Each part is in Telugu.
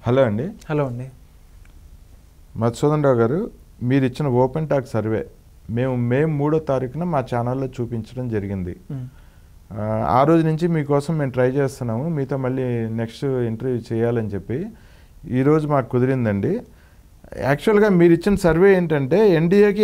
హలో అండి. హలో అండి. మధుసూదన్ రావు గారు, మీరు ఇచ్చిన ఓపెన్ టాక్ సర్వే మేము మే 3వ తారీఖున మా ఛానల్లో చూపించడం జరిగింది. ఆ రోజు నుంచి మీకోసం మేము ట్రై చేస్తున్నాము, మీతో మళ్ళీ నెక్స్ట్ ఇంటర్వ్యూ చేయాలని చెప్పి ఈరోజు మాకు కుదిరిందండి. యాక్చువల్గా మీరు ఇచ్చిన సర్వే ఏంటంటే ఎన్డీఏకి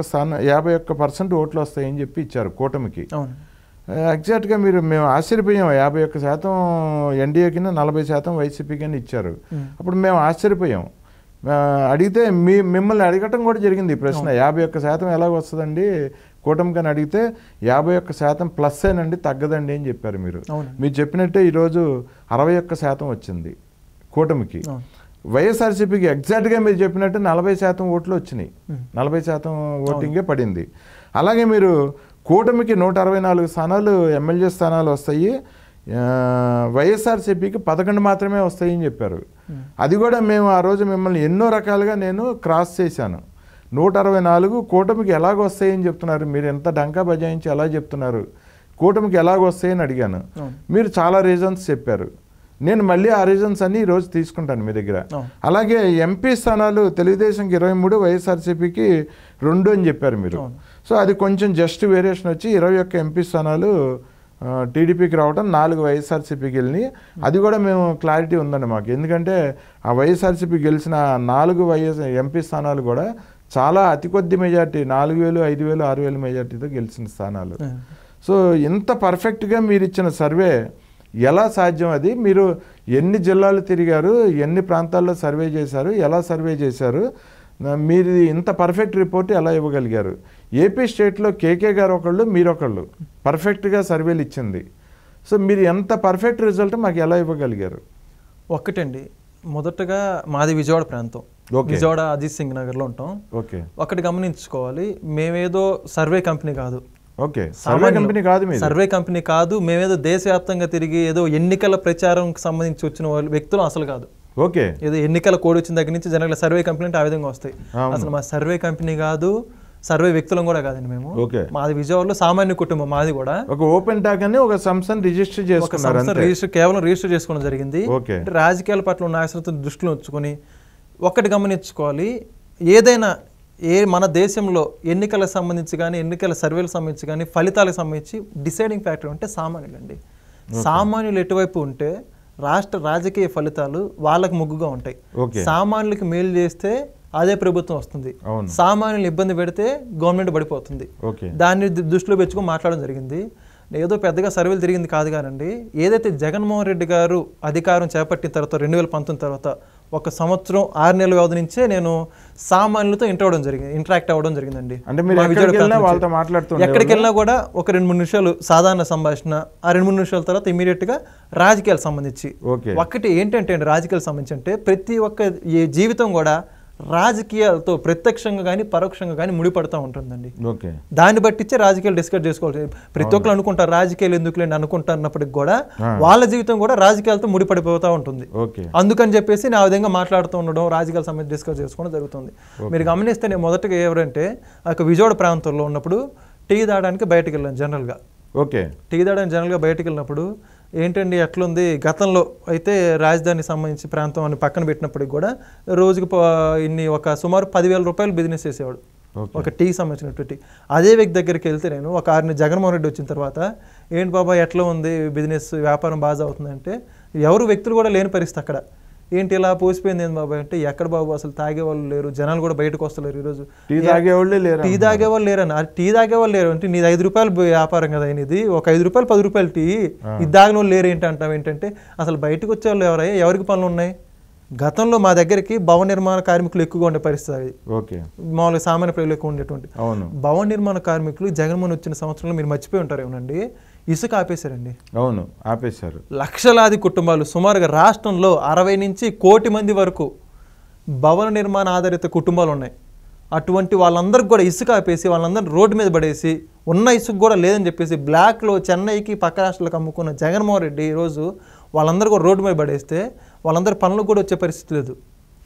51% ఓట్లు వస్తాయని చెప్పి ఇచ్చారు కూటమికి. ఎగ్జాక్ట్గా మేము ఆశ్చర్యపోయాం. 51% ఎన్డీఏకి 40% వైసీపీకి ఇచ్చారు. అప్పుడు మేము ఆశ్చర్యపోయాం. అడిగితే మిమ్మల్ని అడగటం కూడా జరిగింది ఈ ప్రశ్న, 51% ఎలాగ వస్తుందండి కూటమికని అడిగితే 51% ప్లస్ ఏనండి, తగ్గదండి అని చెప్పారు. మీరు చెప్పినట్టే ఈరోజు 61% వచ్చింది కూటమికి. వైఎస్ఆర్సీపీకి ఎగ్జాక్ట్గా మీరు చెప్పినట్టు 40% ఓట్లు వచ్చినాయి, 40% ఓటింగే పడింది. అలాగే మీరు కూటమికి 164 స్థానాలు ఎమ్మెల్యే స్థానాలు వస్తాయి, వైఎస్ఆర్సీపీకి 11 మాత్రమే వస్తాయని చెప్పారు. అది కూడా మేము ఆ రోజు మిమ్మల్ని ఎన్నో రకాలుగా నేను క్రాస్ చేశాను. 164 కూటమికి ఎలాగ వస్తాయని చెప్తున్నారు, మీరు ఎంత డంకా బజాయించి ఎలా చెప్తున్నారు, కూటమికి ఎలాగ వస్తాయని అడిగాను. మీరు చాలా రీజన్స్ చెప్పారు. నేను మళ్ళీ ఆ రీజన్స్ అన్ని ఈరోజు తీసుకుంటాను మీ దగ్గర. అలాగే ఎంపీ స్థానాలు తెలుగుదేశంకి 23, వైఎస్ఆర్సీపీకి 2 అని చెప్పారు మీరు. సో అది కొంచెం జస్ట్ వేరియేషన్ వచ్చి 21 ఎంపీ స్థానాలు టీడీపీకి రావడం, 4 వైఎస్ఆర్సీపీకి వెళ్ళినాయి. అది కూడా మేము క్లారిటీ ఉందండి మాకు. ఎందుకంటే ఆ వైఎస్ఆర్సీపీ గెలిచిన 4 ఎంపీ స్థానాలు కూడా చాలా అతి కొద్ది మెజార్టీ, 4,000, 5,000, 6,000 మెజార్టీతో గెలిచిన స్థానాలు. సో ఇంత పర్ఫెక్ట్గా మీరు ఇచ్చిన సర్వే ఎలా సాధ్యం? అది మీరు ఎన్ని జిల్లాలు తిరిగారు, ఎన్ని ప్రాంతాల్లో సర్వే చేశారు, ఎలా సర్వే చేశారు, మీరు ఇంత పర్ఫెక్ట్ రిపోర్ట్ ఎలా ఇవ్వగలిగారు? ఏపీ స్టేట్లో కేకే గారు ఒకళ్ళు, మీరొకళ్ళు పర్ఫెక్ట్గా సర్వేలు ఇచ్చింది. సో మీరు ఎంత పర్ఫెక్ట్ రిజల్ట్ మాకు ఎలా ఇవ్వగలిగారు? ఒక్కటండి, మొదటగా మాది విజయవాడ ప్రాంతం, విజయవాడ అజిత్ సింగ్ నగర్లో ఉంటాం. ఒకటి గమనించుకోవాలి, మేమేదో సర్వే కంపెనీ కాదు. సర్వే కంపెనీ కాదు, మేమేదో దేశవ్యాప్తంగా తిరిగి ఏదో ఎన్నికల ప్రచారంకి సంబంధించి వచ్చిన వ్యక్తులు అసలు కాదు. ఏదో ఎన్నికల కోడ్ వచ్చిన దగ్గర నుంచి జనరల్ సర్వే కంపెనీ అంటే ఆ విధంగా వస్తాయి. అసలు మా సర్వే కంపెనీ కాదు, సర్వే వ్యక్తులం కూడా కాదండి. మేము మాది విజయవాడలో సామాన్య కుటుంబం. మాది కూడా ఒక ఓపెన్ టాక్ అని ఒక సంస్థను రిజిస్టర్ కేవలం రిజిస్టర్ చేసుకోవడం జరిగింది. రాజకీయాల పట్ల ఉన్న ఆసక్తిని దృష్టిలో ఉంచుకొని ఒక్కటి గమనించుకోవాలి, ఏదైనా మన దేశంలో ఎన్నికలకు సంబంధించి కానీ, ఎన్నికల సర్వేలకు సంబంధించి కానీ, ఫలితాలకు సంబంధించి డిసైడింగ్ ఫ్యాక్టర్ అంటే సామాన్యులండి. సామాన్యులు ఎటువైపు ఉంటే రాష్ట్ర రాజకీయ ఫలితాలు వాళ్ళకు ముగ్గుగా ఉంటాయి. సామాన్యులకి మేలు చేస్తే అదే ప్రభుత్వం వస్తుంది, సామాన్యులు ఇబ్బంది పెడితే గవర్నమెంట్ పడిపోతుంది. దాన్ని దృష్టిలో పెట్టుకొని మాట్లాడడం జరిగింది. ఏదో పెద్దగా సర్వేలు తిరిగింది కాదు కానండి. ఏదైతే జగన్మోహన్ రెడ్డి గారు అధికారం చేపట్టిన తర్వాత 2019 తర్వాత 1 సంవత్సరం 6 నెలల వ్యవధి నుంచే నేను సామాన్యులతో ఇంటరాక్ట్ అవ్వడం జరిగిందండి. ఎక్కడికి వెళ్ళినా కూడా ఒక 2-3 నిమిషాలు సాధారణ సంభాషణ, ఆ 2-3 నిమిషాల తర్వాత ఇమీడియట్గా రాజకీయాలకు సంబంధించి. ఒకటి ఏంటంటే అండి, రాజకీయాలకు సంబంధించి అంటే ప్రతి ఒక్క జీవితం కూడా రాజకీయాలతో ప్రత్యక్షంగా కానీ పరోక్షంగా కానీ ముడిపడుతూ ఉంటుందండి. దాన్ని బట్టిచ్చే రాజకీయాలు డిస్కస్ చేసుకోవాలి. ప్రతి ఒక్కరు అనుకుంటారు రాజకీయాలు ఎందుకులేండి అనుకుంటున్నప్పటికి కూడా వాళ్ళ జీవితం కూడా రాజకీయాలతో ముడిపడిపోతూ ఉంటుంది. అందుకని చెప్పేసి నేను ఆ విధంగా మాట్లాడుతూ ఉండడం, రాజకీయాల సంబంధించి డిస్కస్ చేసుకోవడం జరుగుతుంది. మీరు గమనిస్తే నేను మొదటగా ఎవరంటే విజయవాడ ప్రాంతంలో ఉన్నప్పుడు టీ తాగడానికి బయటకు వెళ్ళాను జనరల్గా. టీ తాగడానికి జనరల్గా బయటకు వెళ్ళినప్పుడు ఏంటండి ఎట్లుంది, గతంలో అయితే రాజధాని సంబంధించి ప్రాంతం అని పక్కన పెట్టినప్పటికి కూడా రోజుకి ఒక సుమారు 10,000 రూపాయలు బిజినెస్ చేసేవాడు ఒక టీకి సంబంధించినటువంటి. అదే వ్యక్తి దగ్గరికి వెళ్తే నేను ఒక 6 జగన్మోహన్ రెడ్డి వచ్చిన తర్వాత ఏంటి బాబా ఎట్లా ఉంది బిజినెస్, వ్యాపారం బాగా అవుతుందంటే ఎవరు వ్యక్తులు కూడా లేని పరిస్థితి అక్కడ. ఏంటి ఇలా పోసిపోయింది ఏంది బాబా అంటే, ఎక్కడ బాబు అసలు తాగేవాళ్ళు లేరు, జనాలు కూడా బయటకు వస్తలేరు, ఈరోజు టీ తాగేవాళ్ళు లేరని. టీ తాగేవాళ్ళు లేరు అంటే నీది 5 రూపాయలు వ్యాపారం కదా, ఇది ఒక 5 రూపాయలు 10 రూపాయలు టీ, ఇది తాగిన వాళ్ళు లేరు ఏంటి అంటాం. ఏంటంటే అసలు బయటకు వచ్చే వాళ్ళు ఎవరయ్యా, ఎవరికి పనులు ఉన్నాయి? గతంలో మా దగ్గరికి భవన నిర్మాణ కార్మికులు ఎక్కువగా ఉండే పరిస్థితి, మామూలుగా సామాన్య ప్రజలు ఎక్కువ ఉండేటువంటి భవన నిర్మాణ కార్మికులు జగన్మోహన్ వచ్చిన సంవత్సరంలో మీరు మర్చిపోయి ఉంటారు ఏమనండి, ఇసుక ఆపేశారండి. ఆపేశారు. లక్షలాది కుటుంబాలు, సుమారుగా రాష్ట్రంలో 60 నుంచి 1 కోటి మంది వరకు భవన నిర్మాణ ఆధారిత కుటుంబాలు ఉన్నాయి. అటువంటి వాళ్ళందరికీ కూడా ఇసుక ఆపేసి వాళ్ళందరినీ రోడ్డు మీద పడేసి, ఉన్న ఇసుక కూడా లేదని చెప్పేసి బ్లాక్లో చెన్నైకి పక్క రాష్ట్రాలకు అమ్ముకున్న జగన్మోహన్ రెడ్డి ఈరోజు వాళ్ళందరూ కూడా రోడ్డు మీద పడేస్తే వాళ్ళందరూ పనులకు కూడా వచ్చే పరిస్థితి లేదు.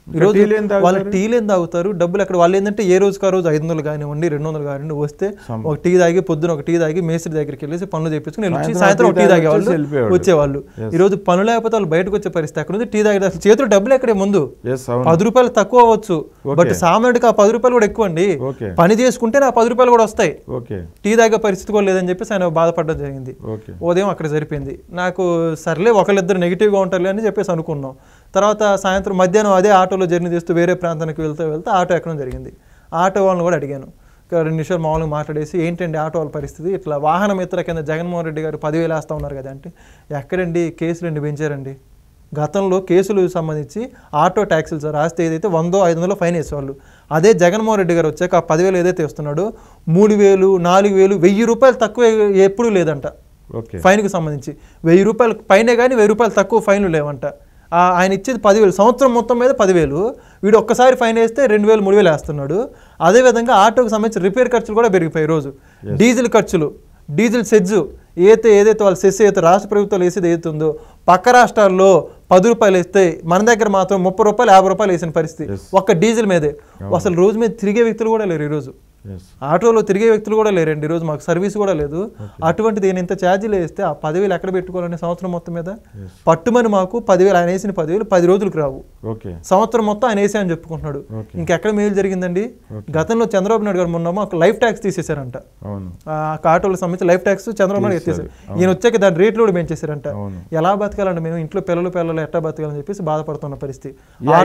ఈరోజు వాళ్ళు టీలు ఏం తాగుతారు, డబ్బులు ఎక్కడ వాళ్ళు ఏంటంటే ఏ రోజుకి ఆ రోజు 500 కానివ్వండి 200 కానివ్వండి వస్తే ఒక టీ తాగి పొద్దున ఒక టీ తాగి మేస్త్రి దగ్గరికి వెళ్ళేసి పనులు చేయించుకుని వచ్చి సాయంత్రం ఒక టీ తాగే వాళ్ళు వచ్చేవాళ్ళు. ఈ రోజు పనులు లేకపోతే వాళ్ళు బయటకు వచ్చే పరిస్థితి అక్కడ ఉంది. టీ తాగే అసలు చేతులు డబ్బులు ఎక్కడే ముందు 10 రూపాయలు తక్కువ అవ్వచ్చు, బట్ సామాన్యుడికి ఆ 10 రూపాయలు కూడా ఎక్కువ అండి. పని చేసుకుంటే నా 10 రూపాయలు కూడా వస్తాయి, టీ తాగే పరిస్థితి కూడా లేదని చెప్పేసి ఆయన బాధపడడం జరిగింది. ఉదయం అక్కడ సరిపోయింది. నాకు సర్లే ఒకళ్ళిద్దరు నెగిటివ్గా ఉంటారు అని చెప్పేసి అనుకున్నాం. తర్వాత సాయంత్రం మధ్యాహ్నం అదే ఆటోలో జర్నీ చేస్తూ వేరే ప్రాంతానికి వెళ్తే ఆటో ఎక్కడం జరిగింది. ఆటో వాళ్ళని కూడా అడిగాను, 2 నిమిషాలు మామూలుగా మాట్లాడేసి ఏంటండి ఆటో వాళ్ళ పరిస్థితి, ఇట్లా వాహన మిత్ర కింద జగన్మోహన్ రెడ్డి గారు 10,000 వేస్తూ ఉన్నారు కదా అంటే, ఎక్కడండి కేసులు పెంచారండి. గతంలో కేసులు సంబంధించి ఆటో ట్యాక్సీలు రాస్తే ఏదైతే 100-500 ఫైన్ వేసేవాళ్ళు, అదే జగన్మోహన్ రెడ్డి గారు వచ్చాక ఆ 10,000 ఏదైతే వస్తున్నాడో 3,000, 4,000, 1,000 రూపాయలు తక్కువ ఎప్పుడూ లేదంట ఫైన్కి సంబంధించి. 1,000 రూపాయలు పైనే కానీ 1,000 రూపాయలు తక్కువ ఫైన్లు లేవంట. ఆయన ఇచ్చేది 10,000, సంవత్సరం మొత్తం మీద 10,000. వీడు ఒక్కసారి ఫైన్ వేస్తే 2,000, 3,000 వేస్తున్నాడు. అదేవిధంగా ఆటోకి సంబంధించి రిపేర్ ఖర్చులు కూడా పెరిగిపోయాయి. రోజు డీజిల్ ఖర్చులు, డీజిల్ సెజ్ ఏదైతే వాళ్ళ సెస్ అయితే రాష్ట్ర ప్రభుత్వాలు వేసేది ఏదైతుందో పక్క రాష్ట్రాల్లో 10 రూపాయలు వేస్తే మన దగ్గర మాత్రం 30 రూపాయలు 50 రూపాయలు వేసిన పరిస్థితి ఒక్క డీజిల్ మీదే. అసలు రోజు మీద తిరిగే వ్యక్తులు కూడా లేరు ఈరోజు, ఆటోలో తిరిగే వ్యక్తులు కూడా లేరండి ఈరోజు, మాకు సర్వీస్ కూడా లేదు. అటువంటిది నేను ఇంత ఛార్జీలు వేస్తే ఆ 10,000 ఎక్కడ పెట్టుకోవాలని సంవత్సరం మొత్తం మీద పట్టుమని మాకు 10,000 ఆయన వేసిన 10,000 10 రోజులకు రావు, సంవత్సరం మొత్తం ఆయన వేసా అని చెప్పుకుంటున్నాడు. ఇంకెక్కడ మేలు జరిగిందండి. గతంలో చంద్రబాబు నాయుడు గారు మొన్న ఒక లైఫ్ ట్యాక్స్ తీసేశారంట, ఆటోలకు సంబంధించి లైఫ్ ట్యాక్స్ చంద్రబాబు నాయుడు ఎత్తేసారు. ఈయన వచ్చాక దాని రేట్లు కూడా పెంచేశారంట. ఎలా బతకాలంటే మేము ఇంట్లో పిల్లలు ఎట్టా బతకాలని చెప్పేసి బాధపడుతున్న పరిస్థితి.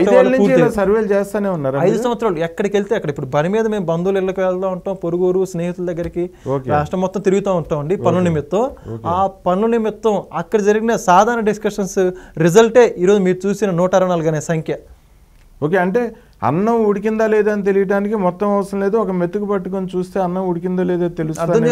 5 సంవత్సరాలు ఎక్కడికి వెళ్తే అక్కడ ఇప్పుడు పని మీద మేము బంధువులు ఇళ్ళకి వెళ్తూ ఉంటాం, పొరుగురు స్నేహితుల దగ్గరికి రాష్ట్రం మొత్తం తిరుగుతూ ఉంటామండి పనుల నిమిత్తం. ఆ పనుల నిమిత్తం అక్కడ జరిగిన సాధారణ డిస్కషన్స్ రిజల్టే ఈరోజు మీరు చూసిన 164 అనే సంఖ్య. ఓకే, అంటే అన్నం ఉడికిందా లేదా అని తెలియడానికి మొత్తం అవసరం లేదు, ఒక మెతుకు పట్టుకొని చూస్తే అన్నం ఉడికిందో లేదో తెలుస్తుంది.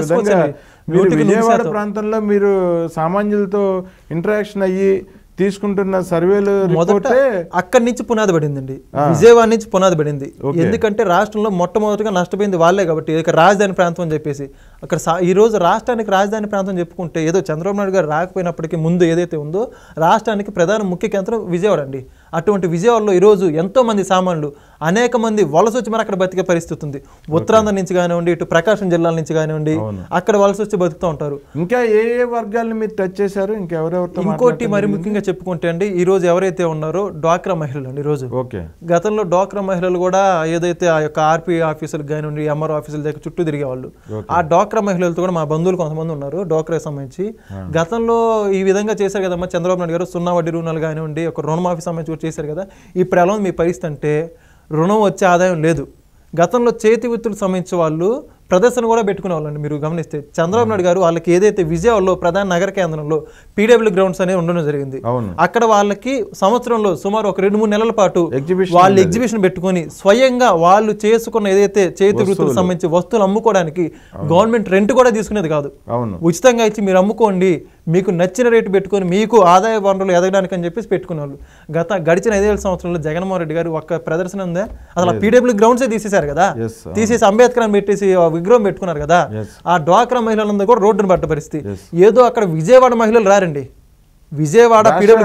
విజయవాడ ప్రాంతంలో మీరు సామాన్యులతో ఇంటరాక్షన్ అయ్యి తీసుకుంటున్న సర్వేలు మొదట అక్కడి నుంచి పునాది పడిందండి, విజయవాడ నుంచి పునాది పడింది. ఎందుకంటే రాష్ట్రంలో మొట్టమొదటిగా నష్టపోయింది వాళ్ళే కాబట్టి, ఇక రాజధాని ప్రాంతం అని చెప్పేసి అక్కడ ఈ రోజు రాష్ట్రానికి రాజధాని ప్రాంతం చెప్పుకుంటే ఏదో చంద్రబాబు నాయుడు గారు రాకపోయినప్పటికీ ముందు ఏదైతే ఉందో రాష్ట్రానికి ప్రధాన ముఖ్య కేంద్రం విజయవాడ అండి. అటువంటి విజయవాడలో ఈరోజు ఎంతో మంది సామాన్యులు అనేక మంది వలస వచ్చి మరి అక్కడ బతికే పరిస్థితి ఉంది. ఉత్తరాంధ్ర నుంచి కానివ్వండి, ఇటు ప్రకాశం జిల్లాల నుంచి కానివ్వండి, అక్కడ వలస వచ్చి బతుకుతూ ఉంటారు. ఇంకా ఏ వర్గాలను మీరు టచ్ చేశారు? ఇంకోటి మరి ముఖ్యంగా చెప్పుకుంటే అండి, ఈ రోజు ఎవరైతే ఉన్నారో డ్వాక్రా మహిళలు అండి. ఈరోజు గతంలో డ్వాక్రా మహిళలు కూడా ఏదైతే ఆ యొక్క ఆర్పీ ఆఫీసులకు కానివ్వండి, ఎంఆర్ఓ ఆఫీసుల దగ్గర చుట్టూ తిరిగేవాళ్ళు. ఆ డ్వాక్రా మహిళలతో కూడా మా బంధువులు కొంతమంది ఉన్నారు డ్వాక్రాకి సంబంధించి. గతంలో ఈ విధంగా చేశారు కదమ్మా చంద్రబాబు నాయుడు గారు, 0 వడ్డీ రుణాలు కానివ్వండి, ఒక రుణమాఫీ సంబంధించి చేశారు కదా. ఇప్పుడు ఎలా ఉంది మీ పరిస్థితి అంటే రుణం వచ్చే ఆదాయం లేదు. గతంలో చేతి వృత్తులకు సంబంధించి వాళ్ళు ప్రదర్శన కూడా పెట్టుకునే వాళ్ళండి. మీరు గమనిస్తే చంద్రబాబు నాయుడు గారు వాళ్ళకి ఏదైతే విజయవాడలో ప్రధాన నగర కేంద్రంలో పీడబ్ల్యూ గ్రౌండ్స్ అనేవి ఉండడం జరిగింది. అక్కడ వాళ్ళకి సంవత్సరంలో సుమారు ఒక 2-3 నెలల పాటు వాళ్ళు ఎగ్జిబిషన్ పెట్టుకుని స్వయంగా వాళ్ళు చేసుకున్న ఏదైతే చేతి వృత్తులకు సంబంధించి వస్తువులు అమ్ముకోవడానికి గవర్నమెంట్ రెంట్ కూడా తీసుకునేది కాదు, ఉచితంగా ఇచ్చి మీరు అమ్ముకోండి, మీకు నచ్చిన రేటు పెట్టుకొని మీకు ఆదాయ వనరులు ఎదగడానికి అని చెప్పేసి పెట్టుకునేవాళ్ళు. గడిచిన 5 సంవత్సరాల్లో జగన్మోహన్ రెడ్డి గారు ఒక్క ప్రదర్శన ఉందా? అసలు పీడబ్ల్యూ గ్రౌండ్సే తీసేశారు కదా, తీసేసి అంబేద్కర్ అని పెట్టేసి విగ్రహం పెట్టుకున్నారు కదా. ఆ డ్వాక్రా మహిళలందరూ కూడా రోడ్డును పట్ట పరిస్థితి. ఏదో అక్కడ విజయవాడ మహిళలు రారండి, విజయవాడ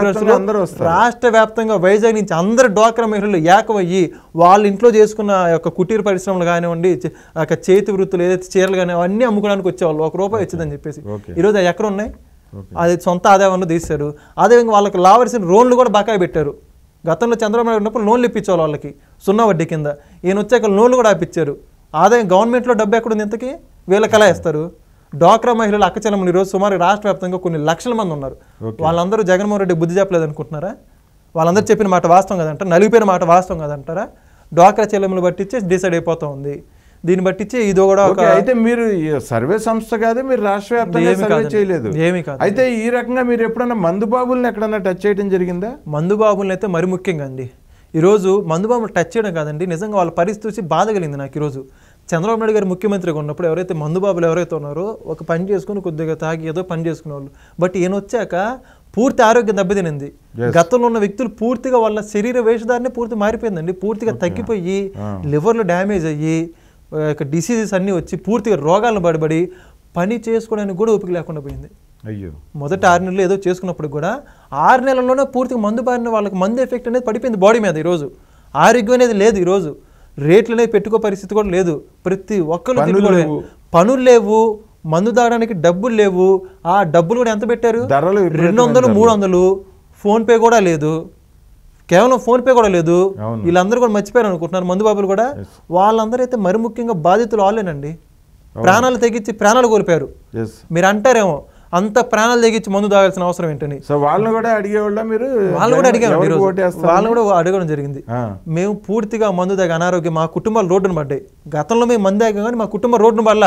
రాష్ట్ర వ్యాప్తంగా వైజాగ్ నుంచి అందరు డ్వాక్రా మహిళలు ఏకమయ్యి వాళ్ళ ఇంట్లో చేసుకున్న యొక్క కుటీర పరిశ్రమలు కానివ్వండి, చేతి వృత్తులు ఏదైతే చీరలు కానీ అవన్నీ అమ్ముకోవడానికి వచ్చేవాళ్ళు. ₹1 వచ్చిందని చెప్పేసి ఈరోజు అవి ఎక్కడ ఉన్నాయి? అది సొంత ఆదాయంలో తీశారు. అదేవిధంగా వాళ్ళకి లావలసిన లోన్లు కూడా బకాయి పెట్టారు. గతంలో చంద్రబాబు నాయుడు ఉన్నప్పుడు లోన్లు ఇప్పించేవాళ్ళు వాళ్ళకి 0 వడ్డీ కింద. ఈయన వచ్చాక లోన్లు కూడా ఆపించారు. ఆదాయం గవర్నమెంట్లో డబ్బు ఎక్కడుంది ఇంతకీ? వీళ్ళకి ఎలా ఇస్తారు? డ్వాక్రా మహిళలు అక్కచెల్లెమ్మలు ఈరోజు సుమారు రాష్ట్ర వ్యాప్తంగా కొన్ని లక్షల మంది ఉన్నారు. వాళ్ళందరూ జగన్మోహన్ రెడ్డి బుద్ధి చెప్పలేదు అనుకుంటున్నారా? వాళ్ళందరూ చెప్పిన మాట వాస్తవం కదంటారా? నలిగిపోయిన మాట వాస్తవం కదంటారా? డ్వాక్రా చెల్లెమ్మలు బట్టించి డిసైడ్ అయిపోతూ ఉంది. దీన్ని బట్టించి ఇది కూడా అయితే మీరు సర్వే సంస్థ కాదు, మీరు రాష్ట్ర వ్యాప్తంగా సర్వే చేయలేదు. ఏమీ కాదు. అయితే ఈ రకంగా మీరు ఎప్పుడన్నా మందుబాబుల్ని ఎక్కడన్నా టచ్ చేయడం జరిగిందా? మందుబాబుల్ని అయితే మరి ముఖ్యంగా అండి, ఈరోజు మందుబాబులు టచ్ చేయడం కాదండి, నిజంగా వాళ్ళ పరిస్థితి చూసి బాధ కలిగింది నాకు. ఈరోజు చంద్రబాబు నాయుడు గారు ముఖ్యమంత్రిగా ఉన్నప్పుడు ఎవరైతే మందుబాబులు ఎవరైతే ఉన్నారో ఒక పని చేసుకుని కొద్దిగా తాగి ఏదో పని చేసుకునే వాళ్ళు. బట్ ఈయన వచ్చాక పూర్తి ఆరోగ్యం దెబ్బతినింది. గతంలో ఉన్న వ్యక్తులు పూర్తిగా వాళ్ళ శరీర వేషధారణ పూర్తి మారిపోయిందండి, పూర్తిగా తగ్గిపోయి లివర్లు డ్యామేజ్ అయ్యి డిసీజెస్ అన్నీ వచ్చి పూర్తిగా రోగాలను పడిబడి పని చేసుకోవడానికి కూడా ఓపిక లేకుండా పోయింది. అయ్యో, మొదటి 6 నెలలు ఏదో చేసుకున్నప్పుడు కూడా 6 నెలల్లోనే పూర్తిగా మందు బారిన వాళ్ళకి మందు ఎఫెక్ట్ అనేది పడిపోయింది బాడీ మీద. ఈరోజు ఆరోగ్యం అనేది లేదు ఈరోజు, రేట్లు అనేది పెట్టుకో పరిస్థితి కూడా లేదు. ప్రతి ఒక్కరు పనులు లేవు, మందు తాగడానికి డబ్బులు లేవు. ఆ డబ్బులు కూడా ఎంత పెట్టారు, 200 300. ఫోన్పే కూడా లేదు, కేవలం ఫోన్పే కూడా లేదు. వీళ్ళందరూ కూడా మర్చిపోయారు అనుకుంటున్నారు మందు బాబులు కూడా. వాళ్ళందరూ అయితే మరి ముఖ్యంగా బాధితులు వాళ్ళేనండి. ప్రాణాలు తెగించి ప్రాణాలు కోల్పోయారు. మీరు అంటారేమో అంత ప్రాణాలు తెగించి మందు తాగాల్సిన అవసరం ఏంటని. సో వాళ్ళని కూడా అడిగేవాళ్ళ మీరు? వాళ్ళు కూడా అడిగారు, వాళ్ళు కూడా అడగడం జరిగింది. మేము పూర్తిగా మందు తాగి అనారోగ్యం, మా కుటుంబాలు రోడ్డును పడ్డాయి. గతంలో మేము మందు తాగాం కానీ మా కుటుంబం రోడ్డును పడలా.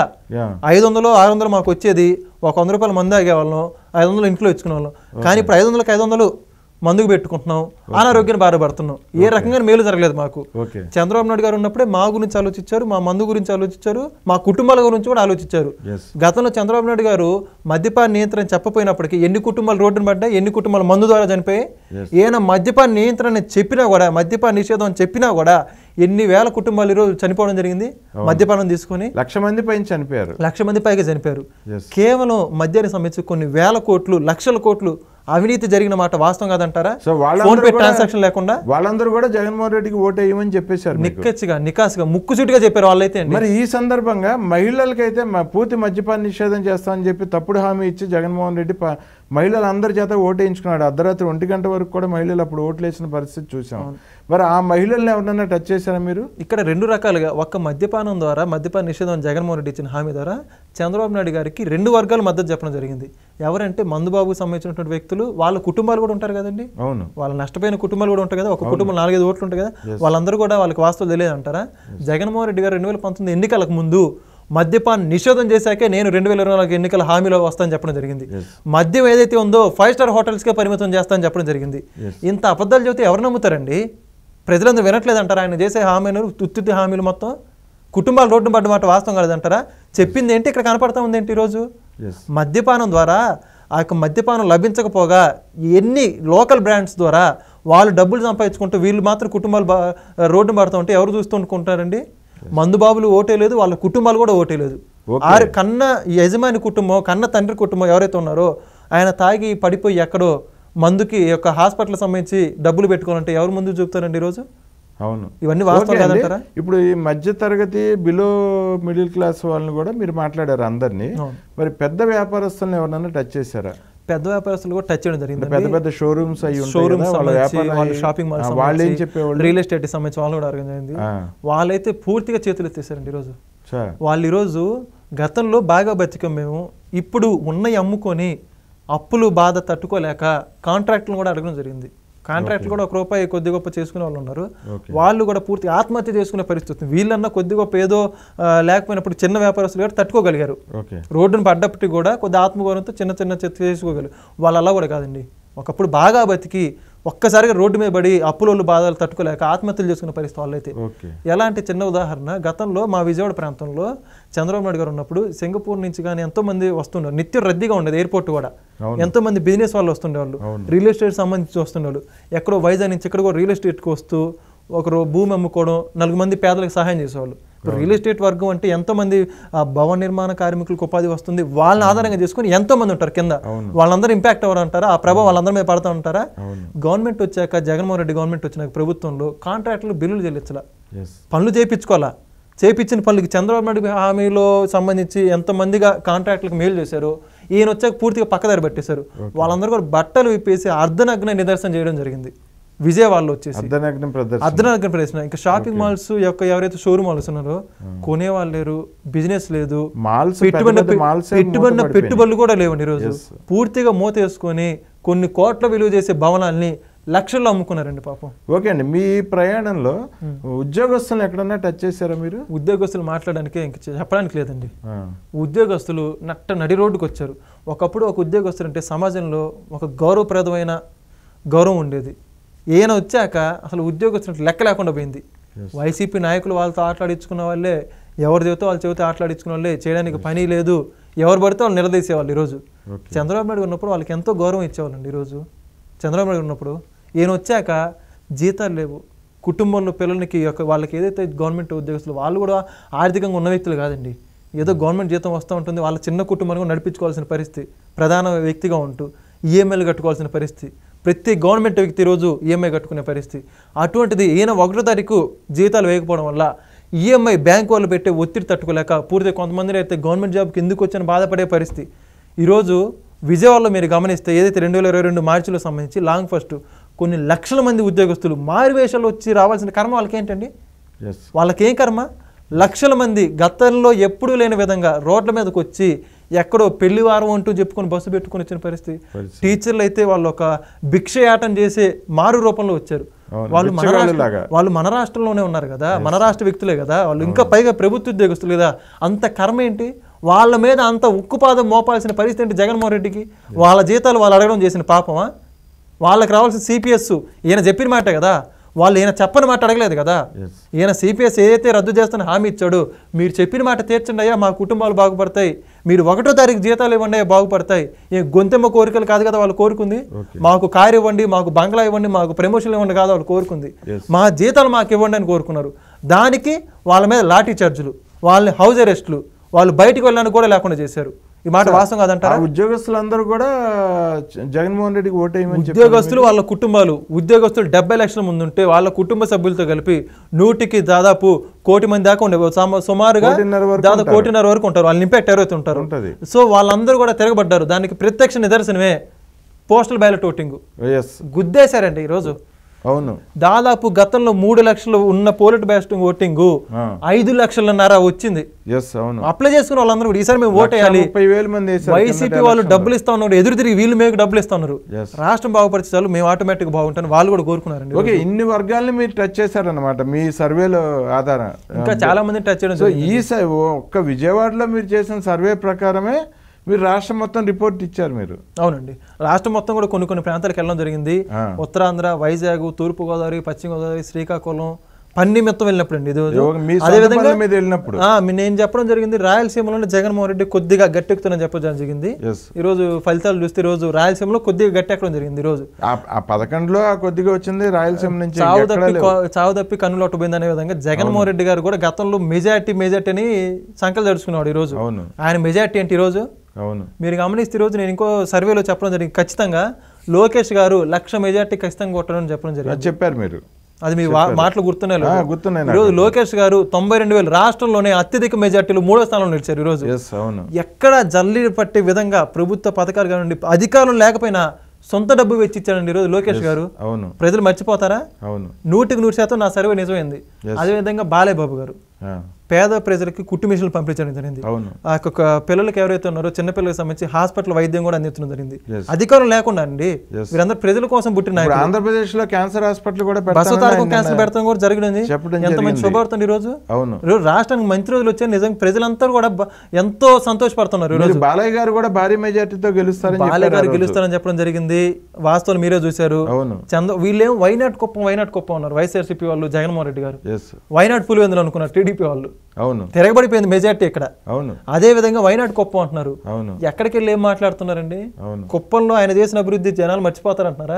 500 600 మాకు వచ్చేది, ఒక 100 రూపాయలు మందు తాగేవాళ్ళం, 500 ఇంట్లో ఇచ్చుకునే వాళ్ళం. కానీ ఇప్పుడు 500కి 500 మందుకు పెట్టుకుంటున్నాం, అనారోగ్యాన్ని బాధపడుతున్నాం. ఏ రకంగా మేలు జరగలేదు మాకు. చంద్రబాబు నాయుడు గారు ఉన్నప్పుడే మా గురించి ఆలోచించారు, మా మందు గురించి ఆలోచించారు, మా కుటుంబాల గురించి కూడా ఆలోచించారు. గతంలో చంద్రబాబు నాయుడు గారు మద్యపాన నియంత్రణ చెప్పపోయినప్పటికీ ఎన్ని కుటుంబాలు రోడ్డును పడ్డాయి, ఎన్ని కుటుంబాలు మందు ద్వారా చనిపోయాయి. ఈయన మద్యపాన నియంత్రణ చెప్పినా కూడా, మద్యపాన నిషేధం అని చెప్పినా కూడా ఎన్ని వేల కుటుంబాలు ఈరోజు చనిపోవడం జరిగింది. మద్యపానం తీసుకుని 1,00,000 మంది పైన చనిపోయారు, 1,00,000 మంది పైగా చనిపోయారు. కేవలం మద్యానికి సంబంధించి కొన్ని వేల కోట్లు, లక్షల కోట్లు అవినీతి జరిగిన మాట వాస్తవం కాదంటారా? ఫోన్ పే ట్రాన్సాక్షన్ లేకుండా వాళ్ళందరూ కూడా జగన్మోహన్ రెడ్డికి ఓటు వేయమని చెప్పేశారు. నికాసిగా ముక్కుసూటిగా చెప్పారు వాళ్ళైతే. మరి ఈ సందర్భంగా మహిళలకైతే పూర్తి మద్యపాన నిషేధం చేస్తామని చెప్పి తప్పుడు హామీ ఇచ్చి జగన్మోహన్ రెడ్డి మహిళలు అందరి చేత ఓటు వేయించుకున్నాడు. అర్ధరాత్రి 1 గంట వరకు కూడా మహిళలు అప్పుడు ఓట్లు వేసిన పరిస్థితి చూసాం. మరి ఆ మహిళల్ని ఎవరన్నా టచ్ చేశారా మీరు? ఇక్కడ 2 రకాలుగా, ఒక్క మద్యపానం ద్వారా, మద్యపాన నిషేధం జగన్మోహన్ రెడ్డి ఇచ్చిన హామీ ద్వారా చంద్రబాబు నాయుడు గారికి 2 వర్గాలు మద్దతు చెప్పడం జరిగింది. ఎవరంటే మందుబాబుకు సంబంధించినటువంటి వ్యక్తులు, వాళ్ళ కుటుంబాలు కూడా ఉంటారు కదండి. అవును, వాళ్ళ నష్టపోయిన కుటుంబాలు కూడా ఉంటాయి కదా. ఒక కుటుంబం 4-5 ఓట్లు ఉంటాయి కదా, వాళ్ళందరూ కూడా వాళ్ళకి వాస్తవం తెలియదు అంటారా? జగన్మోహన్ రెడ్డి గారు 2019 ఎన్నికలకు ముందు మద్యపాన నిషేధం చేశాకే నేను 2024 ఎన్నికల హామీలో వస్తానని చెప్పడం జరిగింది. మద్యం ఏదైతే ఉందో 5 స్టార్ హోటల్స్కే పరిమితం చేస్తానని చెప్పడం జరిగింది. ఇంత అబద్ధాలు చెబితే ఎవరు నమ్ముతారండి? ప్రజలందరూ వినట్లేదంటారా ఆయన చేసే హామీలు, తుత్తుతి హామీలు మొత్తం? కుటుంబాలు రోడ్డు పడ్డ మాట వాస్తవం కాలేదంటారా? చెప్పింది ఏంటి, ఇక్కడ కనపడతా ఉంది ఏంటి? ఈరోజు మద్యపానం ద్వారా, ఆ యొక్క మద్యపానం లభించకపోగా ఎన్ని లోకల్ బ్రాండ్స్ ద్వారా వాళ్ళు డబ్బులు సంపాదించుకుంటూ వీళ్ళు మాత్రం కుటుంబాలు రోడ్డు పడుతూ ఉంటే ఎవరు చూస్తుంటారండి? మందుబాబులు ఓటే లేదు, వాళ్ళ కుటుంబాలు కూడా ఓటే లేదు. కన్న యజమాని కుటుంబం, కన్న తండ్రి కుటుంబం ఎవరైతే ఉన్నారో ఆయన తాగి పడిపోయి ఎక్కడో మందుకి యొక్క హాస్పిటల్ సంబంధించి డబ్బులు పెట్టుకోవాలంటే ఎవరు ముందు చూపుతారండి ఈరోజు? అవును, ఇవన్నీ వాస్తవం కాదంటారా? ఇప్పుడు ఈ మధ్య తరగతి బిలో మిడిల్ క్లాస్ వాళ్ళని కూడా మీరు మాట్లాడారు అందరినీ. మరి పెద్ద వ్యాపారస్తులను ఎవరన్నా టచ్ చేశారా? పెద్ద వ్యాపారస్తులు కూడా టచ్ చేయడం జరిగింది. పెద్ద పెద్ద షోరూమ్స్ షాపింగ్ మాల్స్, వాళ్ళు ఏం చెప్పేవాళ్ళు, రియల్ ఎస్టేట్ సంబంధించి వాళ్ళు కూడా అడగడం జరిగింది. వాళ్ళైతే పూర్తిగా చేతులు ఎత్తేసారండి ఈరోజు. వాళ్ళు ఈరోజు గతంలో బాగా బతికాం మేము, ఇప్పుడు ఉన్నవి అమ్ముకొని అప్పులు బాధ తట్టుకోలేక కాంట్రాక్టులు కూడా అడగడం జరిగింది. కాంట్రాక్టులు కూడా 1 రూపాయి కొద్ది గొప్ప చేసుకునే వాళ్ళు ఉన్నారు. వాళ్ళు కూడా పూర్తి ఆత్మహత్య చేసుకునే పరిస్థితి. వీళ్ళన్నా కొద్ది గొప్ప ఏదో లేకపోయినప్పుడు చిన్న వ్యాపారస్తులు కూడా తట్టుకోగలిగారు. రోడ్డును పడ్డప్పటికి కూడా కొద్ది ఆత్మగౌరవంతో చిన్న చేసుకోగలరు. వాళ్ళు అలా కూడా కాదండి. ఒకప్పుడు బాగా బతికి ఒక్కసారిగా రోడ్డు మీద పడి అప్పులోళ్ళు బాధలు తట్టుకోలేక ఆత్మహత్యలు చేసుకునే పరిస్థితి వాళ్ళైతే. ఎలా అంటే చిన్న ఉదాహరణ, గతంలో మా విజయవాడ ప్రాంతంలో చంద్రబాబు నాయుడు గారు ఉన్నప్పుడు సింగపూర్ నుంచి కానీ ఎంతో మంది వస్తుండారు. నిత్యం రద్దీగా ఉండేది ఎయిర్పోర్ట్ కూడా. ఎంతో మంది బిజినెస్ వాళ్ళు వస్తుండేవాళ్ళు, రియల్ ఎస్టేట్ సంబంధించి వస్తుండేవాళ్ళు. ఎక్కడో వైజాగ్ నుంచి ఇక్కడ కూడా రియల్ ఎస్టేట్కి వస్తూ ఒకరు భూమి అమ్ముకోవడం, 4 మంది పేదలకు సహాయం చేసేవాళ్ళు. ఇప్పుడు రియల్ ఎస్టేట్ వర్గం అంటే ఎంతో మంది భవన నిర్మాణ కార్మికులకు ఉపాధి వస్తుంది. వాళ్ళని ఆధారంగా చేసుకుని ఎంతో మంది ఉంటారు కింద. వాళ్ళందరూ ఇంపాక్ట్ అవ్వరు అంటారా? ఆ ప్రభావం వాళ్ళందరి మీద పడతా ఉంటారా? గవర్నమెంట్ వచ్చాక, జగన్మోహన్ రెడ్డి గవర్నమెంట్ వచ్చినాక ప్రభుత్వంలో కాంట్రాక్టులు బిల్లులు చెల్లించాల, పనులు చేయించుకోవాలా. చేయించిన పనులకి చంద్రబాబు నాయుడు హామీలో సంబంధించి ఎంతమందిగా కాంట్రాక్టులకు మేలు చేశారు. ఈయన వచ్చాక పూర్తిగా పక్కదారి పట్టేశారు. వాళ్ళందరూ కూడా బట్టలు విప్పేసి అర్ధనగ్న నిదర్శనం చేయడం జరిగింది. విజయవాడలో వచ్చేసి అర్ధనగ్న ప్రదర్శన. ఇంకా షాపింగ్ మాల్స్ యొక్క ఎవరైతే షోరూమ్ మాల్స్ ఉన్నారో కొనేవాళ్ళు లేరు, బిజినెస్ లేదు, పెట్టుబడులు కూడా లేవండి. ఈరోజు పూర్తిగా మూత వేసుకొని కొన్ని కోట్ల విలువ చేసే భవనాల్ని లక్షల్లో అమ్ముకున్నారండి పాపం. ఓకే అండి, మీ ప్రయాణంలో ఉద్యోగస్తులు ఎక్కడన్నా టచ్ చేశారా మీరు? ఉద్యోగస్తులు మాట్లాడడానికి ఇంక చెప్పడానికి లేదండి. ఉద్యోగస్తులు నడి రోడ్డుకు వచ్చారు. ఒకప్పుడు ఒక ఉద్యోగస్తులు అంటే సమాజంలో ఒక గౌరవప్రదమైన గౌరవం ఉండేది. ఈయన వచ్చాక అసలు ఉద్యోగస్తులు లెక్క లేకుండా పోయింది. వైసీపీ నాయకులు వాళ్ళతో ఆటలాడించుకున్న వాళ్ళే, ఎవరు చెబితే వాళ్ళు చెబితే ఆటలాడించుకున్న వాళ్ళే, చేయడానికి పని లేదు, ఎవరు పడితే వాళ్ళు నిలదీసేవాళ్ళు. ఈరోజు చంద్రబాబు నాయుడు ఉన్నప్పుడు వాళ్ళకి ఎంతో గౌరవం ఇచ్చేవాళ్ళండి. ఈరోజు చంద్రబాబు నాయుడు ఉన్నప్పుడు ఈయన వచ్చాక జీతాలు లేవు, కుటుంబంలో పిల్లలకి వాళ్ళకి ఏదైతే గవర్నమెంట్ ఉద్యోగస్తులు వాళ్ళు కూడా ఆర్థికంగా ఉన్న వ్యక్తులు కాదండి. ఏదో గవర్నమెంట్ జీతం వస్తూ ఉంటుంది, వాళ్ళ చిన్న కుటుంబాన్ని నడిపించుకోవాల్సిన పరిస్థితి, ప్రధాన వ్యక్తిగా ఉంటూ ఈఎంఐలు కట్టుకోవాల్సిన పరిస్థితి. ప్రతి గవర్నమెంట్ వ్యక్తి ఈరోజు ఈఎంఐ కట్టుకునే పరిస్థితి. అటువంటిది ఈయన 1వ తారీఖు జీతాలు వేయకపోవడం వల్ల ఈఎంఐ బ్యాంక్ వాళ్ళు పెట్టే ఒత్తిడి తట్టుకోలేక పూర్తిగా కొంతమంది అయితే గవర్నమెంట్ జాబ్కి ఎందుకు వచ్చని బాధపడే పరిస్థితి. ఈరోజు విజయవాడలో మీరు గమనిస్తే ఏదైతే 2022 మార్చిలో సంబంధించి లాంగ్ ఫస్ట్ కొన్ని లక్షల మంది ఉద్యోగస్తులు మారువేషాలు వచ్చి రావాల్సిన కర్మ వాళ్ళకి ఏంటండి? వాళ్ళకేం కర్మ? లక్షల మంది గతంలో ఎప్పుడూ లేని విధంగా రోడ్ల మీదకి వచ్చి ఎక్కడో పెళ్లి వారం అంటూ చెప్పుకొని బస్సు పెట్టుకుని వచ్చిన పరిస్థితి. టీచర్లు అయితే వాళ్ళు ఒక భిక్షయాటం చేసే మారు రూపంలో వచ్చారు. వాళ్ళు మన రాష్ట్రంలోనే ఉన్నారు కదా, మన రాష్ట్ర వ్యక్తులే కదా, వాళ్ళు ఇంకా పైగా ప్రభుత్వ ఉద్యోగస్తులు కదా. అంత కర్మ ఏంటి? వాళ్ళ మీద అంత ఉక్కుపాదం మోపాల్సిన పరిస్థితి ఏంటి జగన్మోహన్ రెడ్డికి? వాళ్ళ జీతాలు వాళ్ళు అడగడం చేసిన పాపమా? వాళ్ళకి రావాల్సిన సిపిఎస్ ఈయన చెప్పిన మాటే కదా, వాళ్ళు ఈయన చెప్పని మాట అడగలేదు కదా. ఈయన సిపిఎస్ ఏదైతే రద్దు చేస్తానని హామీ ఇచ్చాడు, మీరు చెప్పిన మాట తీర్చండి అయ్యా, మా కుటుంబాలు బాగుపడతాయి, మీరు 1వ తారీఖు జీతాలు ఇవ్వండి అయ్యా బాగుపడతాయి. ఏ గొంతెమ్మ కోరికలు కాదు కదా వాళ్ళు కోరుకుంది. మాకు కారు ఇవ్వండి, మాకు బంగ్లా ఇవ్వండి, మాకు ప్రమోషన్లు ఇవ్వండి కాదు వాళ్ళు కోరుకుంది. మా జీతాలు మాకు ఇవ్వండి అని కోరుకున్నారు. దానికి వాళ్ళ మీద లాఠీ చార్జులు, వాళ్ళని హౌస్ అరెస్టులు, వాళ్ళు బయటకు వెళ్ళడానికి కూడా లేకుండా చేశారు. ఈ మాట వాస్తవం కాదంటారా? ఉద్యోగస్తులందరూ కూడా జగన్మోహన్ రెడ్డికి ఓటేయమని ఉద్యోగస్తులు వాళ్ళ కుటుంబాలు, ఉద్యోగస్తులు 70 లక్షల ముందు ఉంటే వాళ్ళ కుటుంబ సభ్యులతో కలిపి 100కి దాదాపు 1 కోటి మంది దాకా ఉండే, సుమారుగా దాదాపు 1.5 కోటి వరకు ఉంటారు. వాళ్ళు ఇంపాక్ట్ ఎవరైతే ఉంటారు. సో వాళ్ళందరూ కూడా తిరగబడ్డారు. దానికి ప్రత్యక్ష నిదర్శనమే పోస్టల్ బ్యాలెట్ ఓటింగ్. గుద్దేశారండి ఈరోజు. అవును, దాదాపు గతంలో 3 లక్షలు ఉన్న పోలిట్ బ్యాలెట్ ఓటింగ్ 5 లక్షలన్నర వచ్చింది. అప్లై చేసుకున్న వాళ్ళందరూ ఈసారి మేము ఓటేయాలి. వైసీపీ వాళ్ళు డబ్బులు ఇస్తా ఉన్నారు, ఎదురు తిరిగి వీళ్ళు మేము డబ్బులు ఇస్తా ఉన్నారు. రాష్ట్రం బాగుపరిచే చాలు, మేము ఆటోమేటిక్ బాగుంటాను వాళ్ళు కూడా కోరుకున్నారండి. ఓకే, ఇన్ని వర్గాల్ని మీరు టచ్ చేశారనమాట మీ సర్వేలో ఆధారం. ఇంకా చాలా మంది టచ్ చేయడం. ఈ ఒక్క విజయవాడలో మీరు చేసిన సర్వే ప్రకారమే మీరు రాష్ట్రం మొత్తం రిపోర్ట్ ఇచ్చారు మీరు. అవునండి, రాష్ట్రం మొత్తం కూడా కొన్ని ప్రాంతాలకు వెళ్ళడం జరిగింది. ఉత్తరాంధ్ర, వైజాగ్, తూర్పుగోదావరి, పశ్చిమ గోదావరి, శ్రీకాకుళం, పన్ని మొత్తం వెళ్ళినప్పుడు అండి. అదేవిధంగా నేను చెప్పడం జరిగింది రాయలసీమలో జగన్మోహన్ రెడ్డి కొద్దిగా గట్టెక్కుతుందని చెప్పడం జరిగింది. ఈ రోజు ఫలితాలు చూస్తే ఈ రోజు రాయలసీమలో కొద్దిగా గట్టెక్కడం జరిగింది. ఈ రోజు 11లో కొద్దిగా వచ్చింది రాయలసీమ నుంచి. చావు తప్పి కన్నులోట్టు పోయింది అనే విధంగా జగన్మోహన్ రెడ్డి గారు కూడా గతంలో మెజార్టీ అని సంకలు జరుచుకున్నాడు. ఈ రోజు ఆయన మెజార్టీ ఏంటి? ఈ రోజు మీరు గమనిస్తే ఈ రోజు నేను ఇంకో సర్వేలో చెప్పడం జరిగింది, ఖచ్చితంగా లోకేష్ గారు 1,00,000 మెజార్టీ ఖచ్చితంగా కొట్టడం చెప్పడం జరిగింది. చెప్పారు మీరు, అది మీ మాటలు గుర్తున్నాయి. ఈరోజు లోకేష్ గారు 92,000 రాష్ట్రంలోనే అత్యధిక మెజార్టీలు 3వ స్థానంలో నిలిచారు. ఈరోజు ఎక్కడ జల్లి పట్టే విధంగా ప్రభుత్వ పథకాలు కానివ్వండి, అధికారం లేకపోయినా సొంత డబ్బు వెచ్చిచ్చారండి ఈరోజు లోకేష్ గారు. ప్రజలు మర్చిపోతారా? 100కి 100% నా సర్వే నిజమైంది. అదేవిధంగా బాలయ్య బాబు గారు పేద ప్రజలకి కుట్టు మిషన్లు పంపించడం జరిగింది. ఆ యొక్క పిల్లలకి ఎవరైతే ఉన్నారో చిన్న పిల్లలకు సంబంధించి హాస్పిటల్ వైద్యం కూడా అందించడం జరిగింది. అధికారం లేకుండా అండి, వీరందరూ ప్రజల కోసం పుట్టిన ఆంధ్రప్రదేశ్ లో క్యాన్సర్ హాస్పిటల్ కూడా క్యాన్సర్ పెడతాం కూడా జరిగింది. ఎంతమంది శుభవార్తండి ఈరోజు. రాష్ట్రానికి మంచి రోజులు వచ్చాయి. నిజంగా ప్రజలంతా కూడా ఎంతో సంతోషపడుతున్నారు. ఈరోజు బాలయ్య గారు కూడా భారీ మెజార్టీతో గెలుస్తారని, బాలయ్య గారు గెలుస్తారని చెప్పడం జరిగింది. వాస్తవాలు మీరే చూశారు. వీళ్ళేం వైనాట్ కుప్పం ఉన్నారు వైఎస్ఆర్సీపీ వాళ్ళు, జగన్మోహన్ రెడ్డి గారు వైనాట్ పులివెందులు అనుకున్నారు టీడీపీ వాళ్ళు. తిరగబడిపోయింది మెజార్టీ ఇక్కడ. అదే విధంగా వైనాట్ కుప్పం అంటున్నారు. ఎక్కడికి వెళ్ళి ఏం మాట్లాడుతున్నారండి? కుప్పంలో ఆయన చేసిన అభివృద్ధి జనాలు మర్చిపోతారంటున్నారా?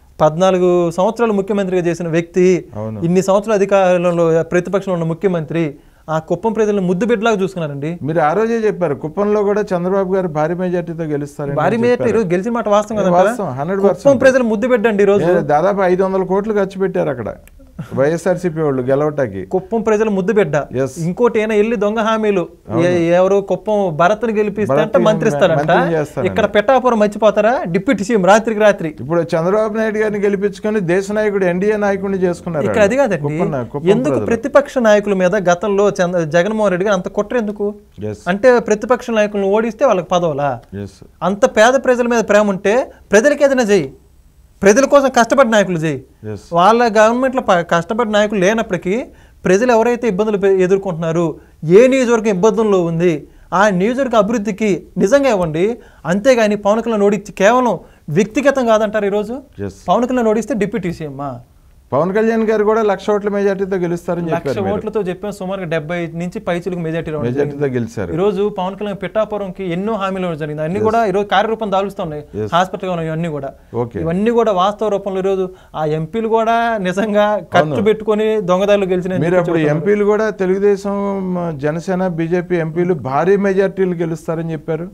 14 సంవత్సరాలు ముఖ్యమంత్రిగా చేసిన వ్యక్తి, ఇన్ని సంవత్సరాల అధికారంలో ప్రతిపక్షంలో ఉన్న ముఖ్యమంత్రి ఆ కుప్పం ప్రజలను ముద్దు బిడ్డలాగా చూసుకున్నారండి. మీరు ఆ రోజే చెప్పారు కుప్పంలో కూడా చంద్రబాబు గారు భారీ మెజార్టీతో గెలుస్తారు. భారీ మెజార్టీ ఈరోజు గెలిచిన మాట వాస్తవం కదా. కుప్పం ప్రజలు ముద్దు బిడ్డండి. ఈ రోజు దాదాపు 500 కోట్లు ఖర్చు పెట్టారు అక్కడ వైఎస్ఆర్సీపీ వాళ్ళు గెలవటానికి. కుప్పం ప్రజలు ముద్దు బిడ్డ. ఇంకోటి అయినా వెళ్ళి దొంగ హామీలు, ఎవరు కుప్పం భరత్ని గెలిపిస్తే మంత్రి ఇస్తారంట. ఇక్కడ పెట్టాపురం మర్చిపోతారా? డిప్యూటీ సీఎం రాత్రికి రాత్రి. ఇప్పుడు చంద్రబాబు నాయుడు గారిని గెలిపించుకొని దేశ నాయకుడు ఎన్డీఏ నాయకుడిని చేసుకున్నారు. ఇక్కడ అది కాదండి, ఎందుకు ప్రతిపక్ష నాయకుల మీద గతంలో జగన్మోహన్ రెడ్డి గారు అంత కుట్ర ఎందుకు? అంటే ప్రతిపక్ష నాయకులను ఓడిస్తే వాళ్ళకి పదవులా? అంత పేద ప్రజల మీద ప్రేమ ఉంటే ప్రజలకి ఏదైనా చెయ్యి, ప్రజల కోసం కష్టపడిన నాయకులు చేయి. వాళ్ళ గవర్నమెంట్లో కష్టపడిన నాయకులు లేనప్పటికీ ప్రజలు ఎవరైతే ఇబ్బందులు ఎదుర్కొంటున్నారు, ఏ నియోజకవర్గం ఇబ్బందుల్లో ఉంది, ఆ నియోజకవర్గ అభివృద్ధికి నిజంగా ఇవ్వండి. అంతేగాని పవన్ కళ్యాణ్ ఓడించి కేవలం వ్యక్తిగతం కాదంటారు. ఈరోజు పవన్ కళ్యాణ్ ఓడిస్తే డిప్యూటీ సీఎం పవన్ కళ్యాణ్ గారు కూడా 1,00,000 ఓట్ల మెజార్టీతో గెలుస్తారని చెప్పారు. 1,00,000 ఓట్లతో చెప్పాం. సుమారుగా 70 నుంచి పైచిలకు మెజార్టీతో గెలిచారు. ఈ రోజు పవన్ కళ్యాణ్ పిఠాపురంకి ఎన్నో హామీలు జరిగింది. అన్ని కూడా ఈరోజు కార్యరూపం దాలుస్తూ ఉన్నాయి. హాస్పిటల్ ఉన్నాయి ఇవన్నీ కూడా. ఇవన్నీ కూడా వాస్తవ రూపంలో ఈరోజు ఆ ఎంపీలు కూడా నిజంగా ఖర్చు పెట్టుకుని దొంగదారులు గెలిచిన. మీరు అప్పుడు ఎంపీలు కూడా తెలుగుదేశం, జనసేన, బీజేపీ ఎంపీలు భారీ మెజార్టీలు గెలుస్తారని చెప్పారు.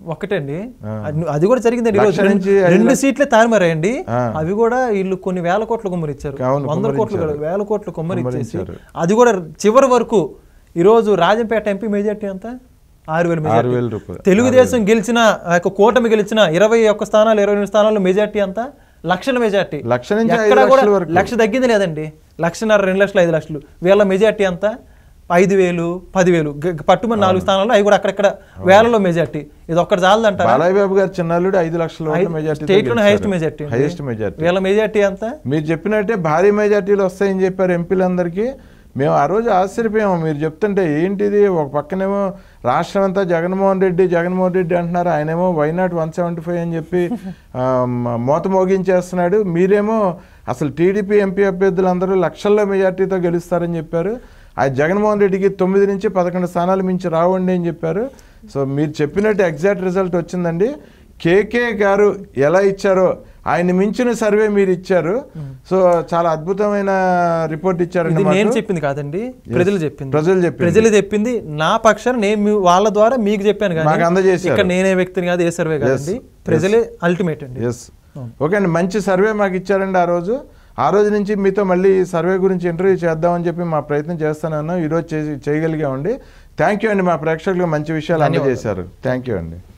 ఒకటండి అది కూడా జరిగిందండి. ఈరోజు 2 సీట్లే తారుమారాయండి. అవి కూడా వీళ్ళు కొన్ని వేల కోట్ల కుమ్మరిచ్చారు, 100 కోట్లు వేల కోట్లు కుమ్మరిచ్చేసి అది కూడా చివరి వరకు. ఈరోజు రాజంపేట ఎంపీ మెజార్టీ అంతా 6,000 మెజార్టీ. తెలుగుదేశం గెలిచిన కూటమి గెలిచిన 21 స్థానాలు 22 స్థానాల్లో మెజార్టీ అంతా లక్షల మెజార్టీ. ఎక్కడ కూడా లక్ష తగ్గింది లేదండి. 1,50,000, 2 లక్షలు, 5 లక్షలు. వీళ్ళ మెజార్టీ అంతా 5,000, 10,000 పట్టుమని 4 స్థానాల్లో, అవి కూడా అక్కడక్కడ వేలలో మెజార్టీ. ఇది ఒక్కటి చాలదంట. బాలయ్యబాబు గారు చిన్నల్లుడు 5 లక్షల మెజార్టీ, స్టేట్ లోనే హైయెస్ట్ మెజార్టీ. వీళ్ళ మెజార్టీ అంతా మీరు చెప్పినట్టే భారీ మెజార్టీలు వస్తాయని చెప్పారు ఎంపీలందరికీ. మేము ఆ రోజు ఆశ్చర్యపోయాము మీరు చెప్తుంటే. ఏంటిది, ఒక పక్కనేమో రాష్ట్రం అంతా జగన్మోహన్ రెడ్డి అంటున్నారు, ఆయనేమో వైనాట్ 175 అని చెప్పి మోత మోగించేస్తున్నాడు. మీరేమో అసలు టీడీపీ ఎంపీ అభ్యర్థులందరూ లక్షల్లో మెజార్టీతో గెలుస్తారని చెప్పారు. ఆ జగన్మోహన్ రెడ్డికి 9 నుంచి 11 స్థానాలు మించి రావండి అని చెప్పారు. సో మీరు చెప్పినట్టు ఎగ్జాక్ట్ రిజల్ట్ వచ్చిందండి. కేకే గారు ఎలా ఇచ్చారో ఆయన మించిన సర్వే మీరు ఇచ్చారు. సో చాలా అద్భుతమైన రిపోర్ట్ ఇచ్చారండి. నేను చెప్పింది కాదండి, ప్రజలు చెప్పింది. నా పక్షాన నేను వాళ్ళ ద్వారా మీకు చెప్పాను కానీ అందజేసి ఇక్కడ నేనే వ్యక్తిని కాదు, ఏ సర్వే కాదండి, ప్రజలే అల్టిమేట్ అండి. ఓకే అండి, మంచి సర్వే మాకు ఇచ్చారండి ఆ రోజు నుంచి మీతో మళ్ళీ సర్వే గురించి ఇంటర్వ్యూ చేద్దామని చెప్పి మా ప్రయత్నం చేస్తానన్నా. ఈరోజు చేయగలిగామండి. థ్యాంక్ యూ అండి, మా ప్రేక్షకులకు మంచి విషయాలు అందజేశారు. థ్యాంక్ యూ అండి.